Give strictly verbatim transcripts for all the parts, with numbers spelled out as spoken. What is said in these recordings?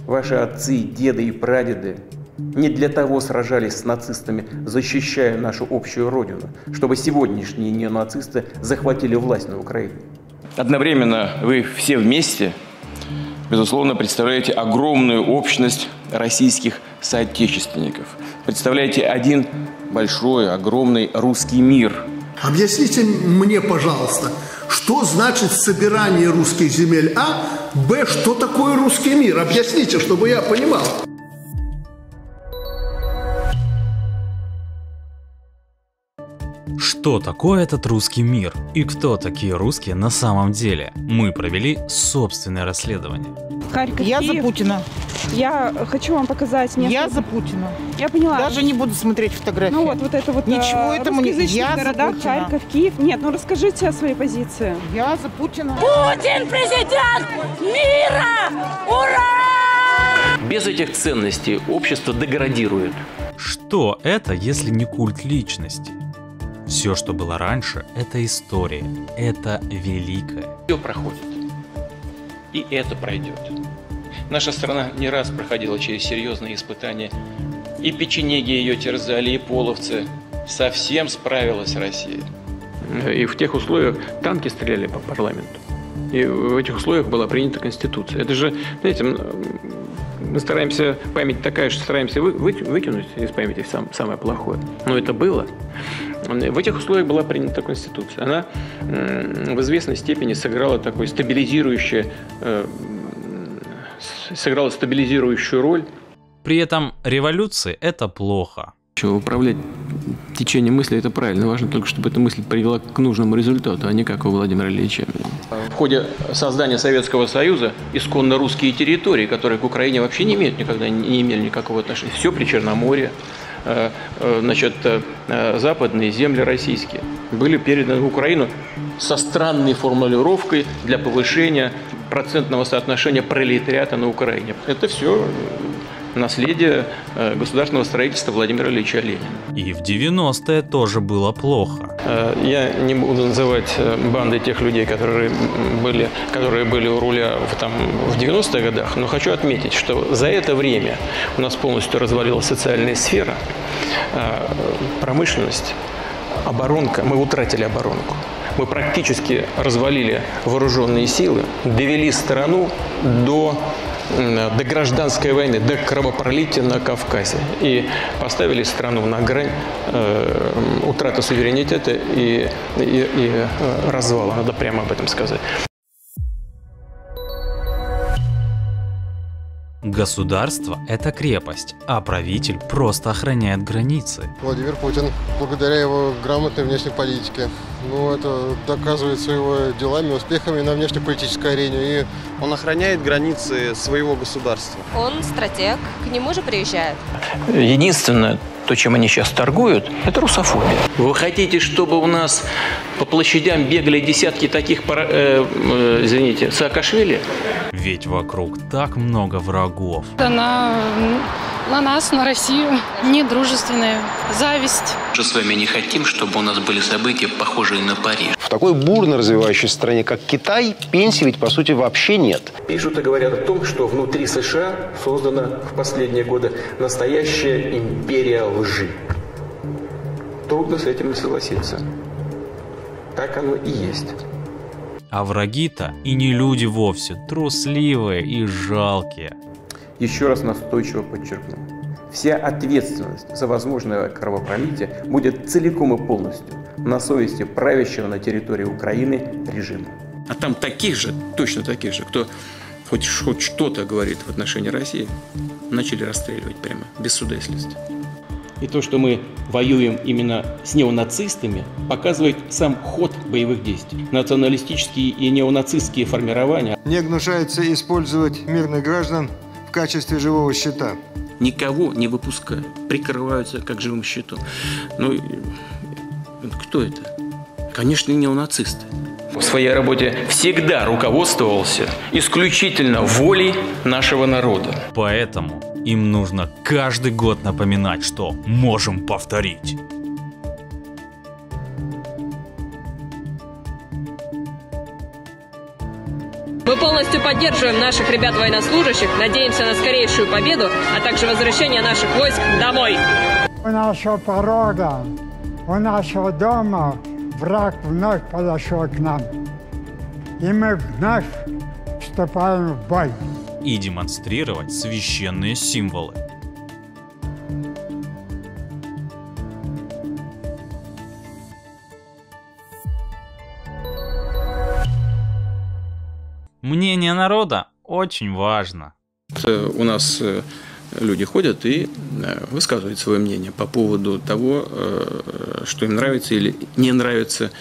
Ваши отцы, деды и прадеды не для того сражались с нацистами, защищая нашу общую родину, чтобы сегодняшние неонацисты захватили власть на Украине. Одновременно вы все вместе, безусловно, представляете огромную общность российских соотечественников. Представляете один большой, огромный русский мир. Объясните мне, пожалуйста, что значит собирание русских земель А, Б, что такое русский мир? Объясните, чтобы я понимал. Что такое этот русский мир и кто такие русские на самом деле? Мы провели собственное расследование. Харьков, Я Киев. за Путина. Я хочу вам показать несколько... Я за Путина. Я поняла. Даже не буду смотреть фотографии. Ну вот, вот это вот Ничего этому не... Я городах, за Путина. Харьков, Киев. Нет, ну расскажите о своей позиции. Я за Путина. Путин президент мира! Ура! Без этих ценностей общество деградирует. Что это, если не культ личности? Все, что было раньше, это история, это великое. Все проходит. И это пройдет. Наша страна не раз проходила через серьезные испытания. И печенеги ее терзали, и половцы. Совсем справилась Россия. И в тех условиях танки стреляли по парламенту. И в этих условиях была принята Конституция. Это же, знаете, мы стараемся, память такая, что стараемся вы, вы, выкинуть из памяти сам, самое плохое. Но это было. В этих условиях была принята Конституция. Она в известной степени сыграла такой стабилизирующий, сыграла стабилизирующую роль. При этом революции это плохо. Управлять течением мысли – это правильно. Важно только, чтобы эта мысль привела к нужному результату, а не как у Владимира Ильича. В ходе создания Советского Союза исконно русские территории, которые к Украине вообще не имеют никогда не имели никакого отношения. Все при Черноморье, значит, западные земли российские были переданы в Украину со странной формулировкой для повышения процентного соотношения пролетариата на Украине. Это все наследие государственного строительства Владимира Ильича Ленина. И в девяностые тоже было плохо. Я не буду называть банды тех людей, которые были, которые были у руля в, там, в девяностых годах, но хочу отметить, что за это время у нас полностью развалилась социальная сфера, промышленность, оборонка. Мы утратили оборонку. Мы практически развалили вооруженные силы, довели страну до до гражданской войны, до кровопролития на Кавказе. И поставили страну на грань э, утраты суверенитета и, и, и э, развала. Надо прямо об этом сказать. Государство – это крепость, а правитель просто охраняет границы. Владимир Путин, благодаря его грамотной внешней политике, ну, это доказывается его делами, успехами на внешнеполитической арене. И он охраняет границы своего государства. Он стратег, к нему же приезжает. Единственное, то, чем они сейчас торгуют, это русофобия. Вы хотите, чтобы у нас по площадям бегали десятки таких, э, э, извините, Саакашвили? Ведь вокруг так много врагов. На, на нас, на Россию, недружественная, зависть. Мы с вами не хотим, чтобы у нас были события, похожие на Париж. В такой бурно развивающейся стране, как Китай, пенсий ведь, по сути, вообще нет. Пишут и говорят о том, что внутри США создана в последние годы настоящая империя лжи. Трудно с этим не согласиться. Так оно и есть. А враги-то и не люди вовсе, трусливые и жалкие. Еще раз настойчиво подчеркну. Вся ответственность за возможное кровопролитие будет целиком и полностью на совести правящего на территории Украины режима. А там таких же, точно таких же, кто хоть, хоть что-то говорит в отношении России, начали расстреливать прямо, без суда и следствия. И то, что мы воюем именно с неонацистами, показывает сам ход боевых действий. Националистические и неонацистские формирования. Не гнушаются использовать мирных граждан в качестве живого щита. Никого не выпускают, прикрываются как живым щитом. Ну, кто это? Конечно, неонацисты. В своей работе всегда руководствовался исключительно волей нашего народа. Поэтому им нужно каждый год напоминать, что можем повторить. Мы полностью поддерживаем наших ребят-военнослужащих, надеемся на скорейшую победу, а также возвращение наших войск домой. У нашего порога, у нашего дома враг вновь подошел к нам. И мы вновь вступаем в бой. И демонстрировать священные символы. Мнение народа очень важно. У нас люди ходят и высказывают свое мнение по поводу того, что им нравится или не нравится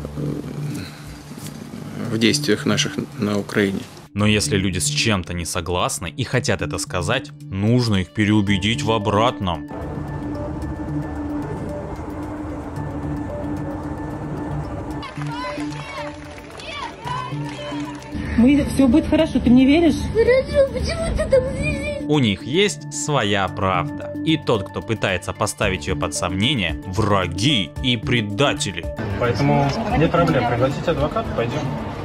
в действиях наших на Украине. Но если люди с чем-то не согласны и хотят это сказать, нужно их переубедить в обратном. Мы, все будет хорошо, ты мне веришь? Хорошо, почему ты так веришь? У них есть своя правда. И тот, кто пытается поставить ее под сомнение, враги и предатели. Поэтому нет проблем, пригласите адвоката, пойдем.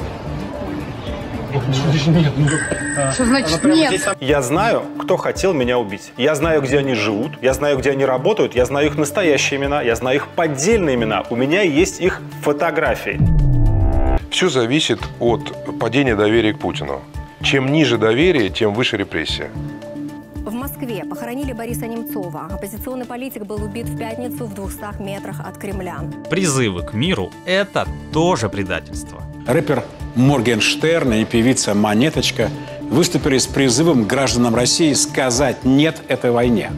Что значит нет? Я знаю, кто хотел меня убить. Я знаю, где они живут, я знаю, где они работают, я знаю их настоящие имена, я знаю их поддельные имена. У меня есть их фотографии. Все зависит от падения доверия к Путину. Чем ниже доверие, тем выше репрессия. В Москве похоронили Бориса Немцова. Оппозиционный политик был убит в пятницу в двухстах метрах от Кремля. Призывы к миру – это тоже предательство. Рэпер Моргенштерн и певица Монеточка выступили с призывом к гражданам России сказать «нет» этой войне.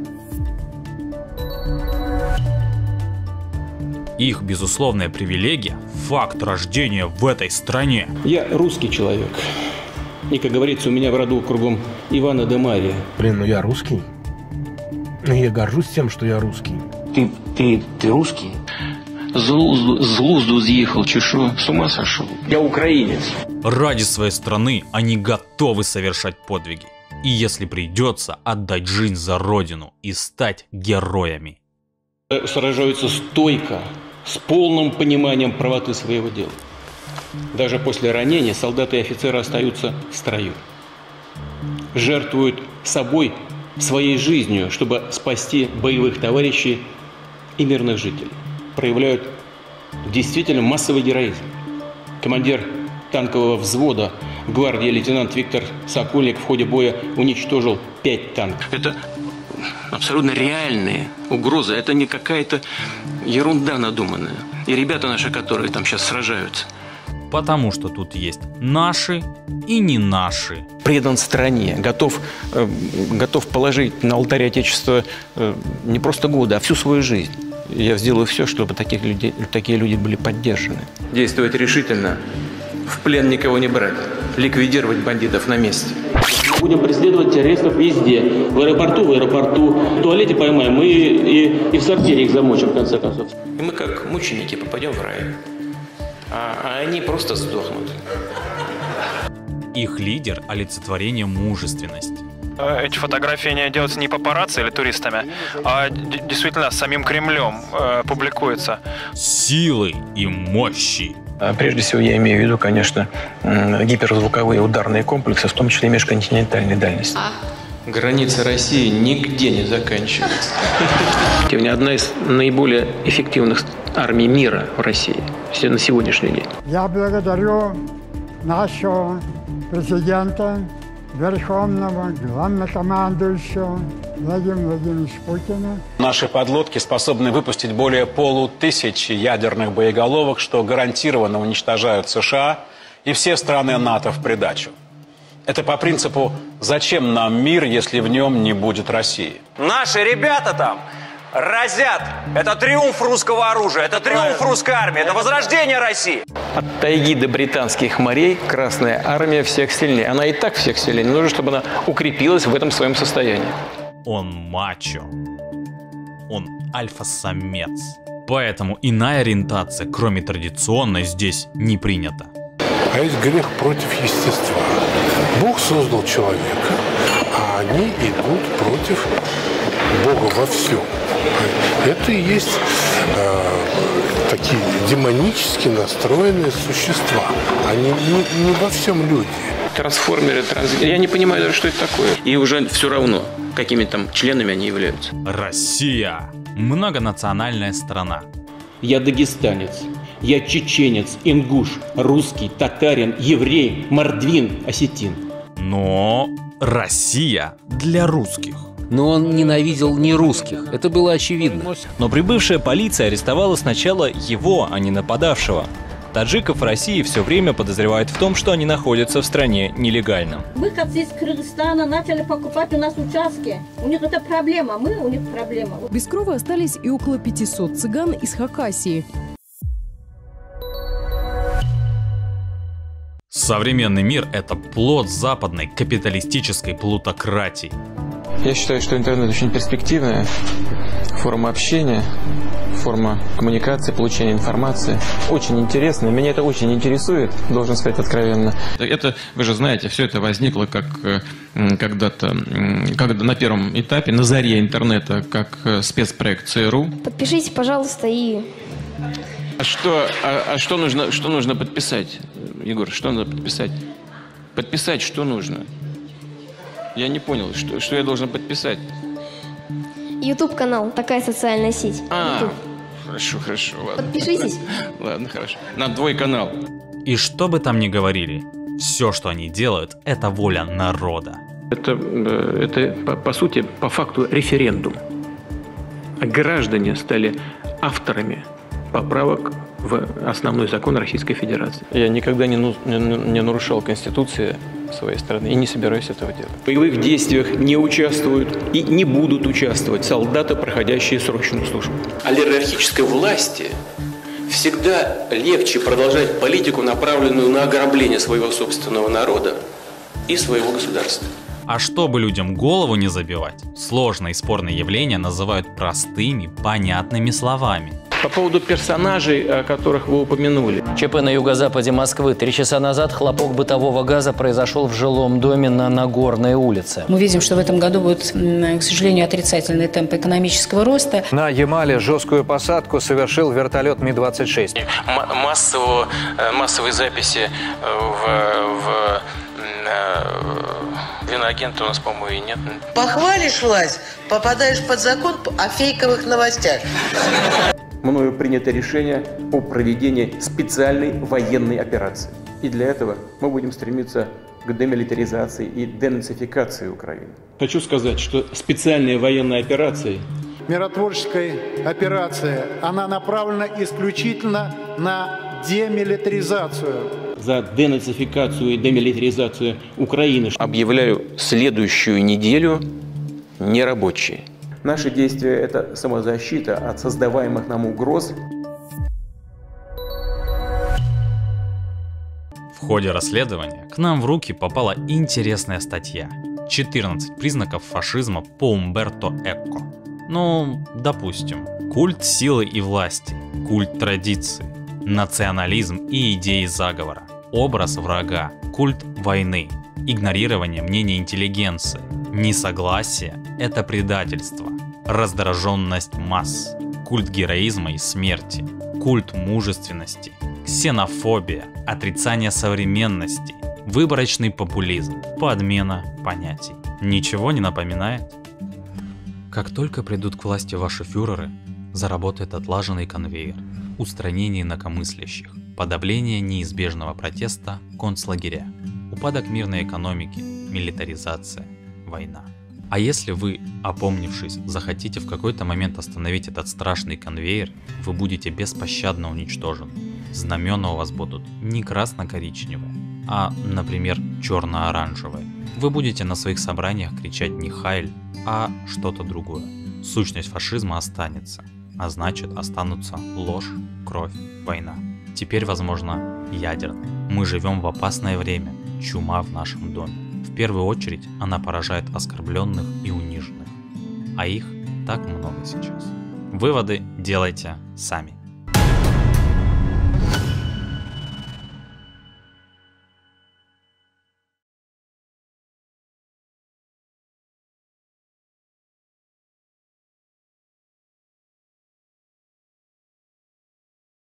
Их безусловная привилегия – факт рождения в этой стране. Я русский человек. И, как говорится, у меня в роду кругом Ивана де Мария. Блин, ну я русский. Я горжусь тем, что я русский. Ты, ты, ты русский? С глузду съехал, чешу, с ума сошел. Я украинец. Ради своей страны они готовы совершать подвиги. И если придется, отдать жизнь за родину и стать героями. Сражаются стойко, с полным пониманием правоты своего дела. Даже после ранения солдаты и офицеры остаются в строю. Жертвуют собой, своей жизнью, чтобы спасти боевых товарищей и мирных жителей. Проявляют действительно массовый героизм. Командир танкового взвода гвардии лейтенант Виктор Сокольник в ходе боя уничтожил пять танков. Это абсолютно реальные угрозы. Это не какая-то ерунда надуманная. И ребята наши, которые там сейчас сражаются. Потому что тут есть наши и не наши. Предан стране, готов, э, готов положить на алтарь Отечества э, не просто годы, а всю свою жизнь. Я сделаю все, чтобы таких людей, такие люди были поддержаны. Действовать решительно, в плен никого не брать, ликвидировать бандитов на месте. Будем преследовать террористов везде. В аэропорту, в аэропорту, в туалете поймаем и, и, и в сортире их замочим, в конце концов. И мы, как мученики, попадем в рай. А, а они просто сдохнут. Их лидер – олицетворение мужественности. Эти фотографии не делаются не папарацци или туристами, а действительно самим Кремлем э, публикуются. Силы и мощи. Прежде всего я имею в виду, конечно, гиперзвуковые ударные комплексы, в том числе межконтинентальной дальности. Граница России нигде не заканчивается. Одна из наиболее эффективных армий мира в России на сегодняшний день. Я благодарю нашего президента, верховного главнокомандующего Владимира Владимировича Путина. Наши подлодки способны выпустить более полутысячи ядерных боеголовок, что гарантированно уничтожают США и все страны НАТО в придачу. Это по принципу «зачем нам мир, если в нем не будет России?» Наши ребята там разят. Это триумф русского оружия, это триумф русской армии, это возрождение России. От тайги до британских морей Красная Армия всех сильнее. Она и так всех сильнее. Нужно, чтобы она укрепилась в этом своем состоянии. Он мачо. Он альфа-самец. Поэтому иная ориентация, кроме традиционной, здесь не принята. А есть грех против естества. Бог создал человека, а они идут против Бога во всем. Это и есть э, такие демонически настроенные существа. Они не, не во всем люди. Трансформеры, транс... я не понимаю даже, что это такое. И уже все равно, какими там членами они являются. Россия. Многонациональная страна. Я дагестанец, я чеченец, ингуш, русский, татарин, еврей, мордвин, осетин. Но Россия для русских. Но он ненавидел не русских, это было очевидно. Но прибывшая полиция арестовала сначала его, а не нападавшего. Таджиков в России все время подозревают в том, что они находятся в стране нелегально. Выходцы из Кыргызстана начали покупать у нас участки. У них это проблема, мы у них проблема. Без крови остались и около пятисот цыган из Хакасии. Современный мир – это плод западной капиталистической плутократии. Я считаю, что интернет очень перспективная форма общения, форма коммуникации, получения информации. Очень интересно. Меня это очень интересует, должен сказать откровенно. Это, вы же знаете, все это возникло как когда-то, когда на первом этапе, на заре интернета, как спецпроект ЦРУ. Подпишитесь, пожалуйста, и... А что, а, а что нужно, что нужно подписать, Егор? Что надо подписать? Подписать что нужно? Я не понял, что, что я должен подписать. YouTube-канал, такая социальная сеть. А, YouTube. Хорошо, хорошо, ладно. Подпишитесь. Ладно, хорошо. На твой канал. И что бы там ни говорили, все, что они делают, это воля народа. Это, это по, по сути, по факту референдум. Граждане стали авторами поправок в основной закон Российской Федерации. Я никогда не, не, не нарушал Конституции своей страны и не собираюсь этого делать. В боевых действиях не участвуют и не будут участвовать солдаты, проходящие срочную службу. Олигархической власти всегда легче продолжать политику, направленную на ограбление своего собственного народа и своего государства. А чтобы людям голову не забивать, сложные и спорные явления называют простыми, понятными словами. По поводу персонажей, о которых вы упомянули. ЧП на юго-западе Москвы. Три часа назад хлопок бытового газа произошел в жилом доме на Нагорной улице. Мы видим, что в этом году будет, к сожалению, отрицательный темп экономического роста. На Ямале жесткую посадку совершил вертолет Ми двадцать шесть. Массового, массовой записи в, в, в иноагента у нас, по-моему, и нет. Похвалишь власть, попадаешь под закон о фейковых новостях. Мною принято решение о проведении специальной военной операции. И для этого мы будем стремиться к демилитаризации и денацификации Украины. Хочу сказать, что специальная военная операция... Миротворческая операция, она направлена исключительно на демилитаризацию. За денацификацию и демилитаризацию Украины. Объявляю следующую неделю нерабочей. Наши действия – это самозащита от создаваемых нам угроз. В ходе расследования к нам в руки попала интересная статья «четырнадцать признаков фашизма» по Умберто Эко. Ну, допустим, культ силы и власти, культ традиции, национализм и идеи заговора, образ врага, культ войны, игнорирование мнений интеллигенции, несогласие – это предательство, раздраженность масс, культ героизма и смерти, культ мужественности, ксенофобия, отрицание современности, выборочный популизм, подмена понятий. Ничего не напоминает? Как только придут к власти ваши фюреры, заработает отлаженный конвейер, устранение инакомыслящих, подавление неизбежного протеста, концлагеря, упадок мирной экономики, милитаризация, война. А если вы, опомнившись, захотите в какой-то момент остановить этот страшный конвейер, вы будете беспощадно уничтожены. Знамена у вас будут не красно-коричневые, а, например, черно-оранжевые. Вы будете на своих собраниях кричать не «Хайль», а что-то другое. Сущность фашизма останется, а значит останутся ложь, кровь, война. Теперь, возможно, ядерная. Мы живем в опасное время, чума в нашем доме. В первую очередь она поражает оскорбленных и униженных, а их так много сейчас. Выводы делайте сами.